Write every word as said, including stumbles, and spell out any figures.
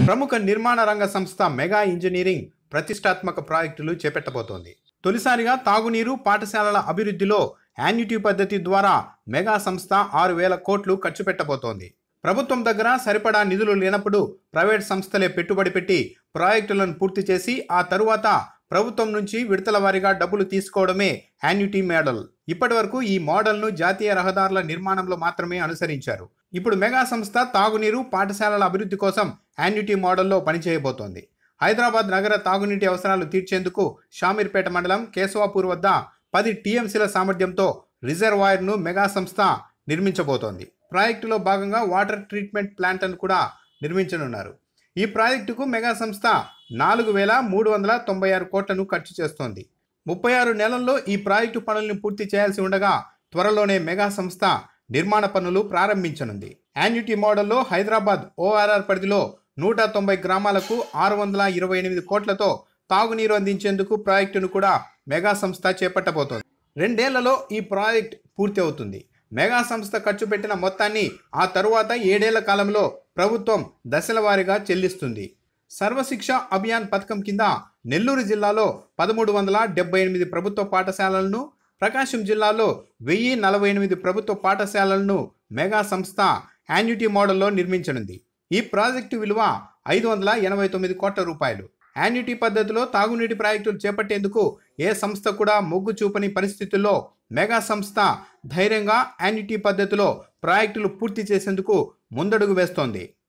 ప్రముఖ నిర్మాణ రంగ సంస్థ మెగా ఇంజనీరింగ్ ప్రతిష్టాత్మక ప్రాజెక్టులు చేపట్టబోతోంది. తొలిసారిగా తాగునీరు, పాఠశాలల అభివృద్ధిలో యాన్యుటీ పద్ధతి ద్వారా మెగా సంస్థ ఆరు వేల కోట్లు ఖర్చు పెట్టబోతోంది. ప్రభుత్వం దగ్గర సరిపడా నిధులు లేనప్పుడు ప్రైవేట్ సంస్థలే పెట్టుబడి పెట్టి ప్రాజెక్టులను పూర్తి చేసి ఆ తరువాత ప్రభుత్వం నుంచి విడతల వారీగా డబ్బులు తీసుకోవడమే యాన్యుటీ మోడల్. ఇప్పటి వరకు ఈ మోడల్ను జాతీయ రహదారుల నిర్మాణంలో మాత్రమే అనుసరించారు. ఇప్పుడు మెగా సంస్థ తాగునీరు, పాఠశాలల అభివృద్ధి కోసం యాన్యుటీ మోడల్లో పనిచేయబోతోంది. హైదరాబాద్ నగర తాగునీటి అవసరాలు తీర్చేందుకు షామీర్పేట మండలం కేశవాపూర్ వద్ద పది టీఎంసీల సామర్థ్యంతో రిజర్వాయర్ను మెగా సంస్థ నిర్మించబోతోంది. ప్రాజెక్టులో భాగంగా వాటర్ ట్రీట్మెంట్ ప్లాంట్ను కూడా నిర్మించనున్నారు. ఈ ప్రాజెక్టుకు మెగా సంస్థ నాలుగు వేల మూడు వందల తొంభై ఆరు కోట్లను ఖర్చు చేస్తోంది. ముప్పై ఆరు నెలల్లో ఈ ప్రాజెక్టు పనులను పూర్తి చేయాల్సి ఉండగా త్వరలోనే మెగా సంస్థ నిర్మాణ పనులు ప్రారంభించనుంది. యాన్యుటీ మోడల్లో హైదరాబాద్ ఓఆర్ఆర్ పరిధిలో నూట తొంభై గ్రామాలకు ఆరు వందల ఇరవై ఎనిమిది కోట్లతో తాగునీరు అందించేందుకు ప్రాజెక్టును కూడా మెగా సంస్థ చేపట్టబోతోంది. రెండేళ్లలో ఈ ప్రాజెక్ట్ పూర్తి అవుతుంది. మెగా సంస్థ ఖర్చు పెట్టిన మొత్తాన్ని ఆ తరువాత ఏడేళ్ల కాలంలో ప్రభుత్వం దశల వారీగా చెల్లిస్తుంది. సర్వశిక్ష అభియాన్ పథకం కింద నెల్లూరు జిల్లాలో పదమూడు వందల డెబ్బై ఎనిమిది ప్రభుత్వ పాఠశాలలను, ప్రకాశం జిల్లాలో వెయ్యి నలభై ఎనిమిది ప్రభుత్వ పాఠశాలలను మెగా సంస్థ యాన్యుటీ మోడల్లో నిర్మించనుంది. ఈ ప్రాజెక్టు విలువ ఐదు వందల ఎనభై తొమ్మిది కోట్ల రూపాయలు. యాన్యుటీ పద్ధతిలో తాగునీటి ప్రాజెక్టులు చేపట్టేందుకు ఏ సంస్థ కూడా మొగ్గు చూపని పరిస్థితుల్లో మెగా సంస్థ ధైర్యంగా యాన్యుటీ పద్ధతిలో ప్రాజెక్టులు పూర్తి చేసేందుకు ముందడుగు వేస్తోంది.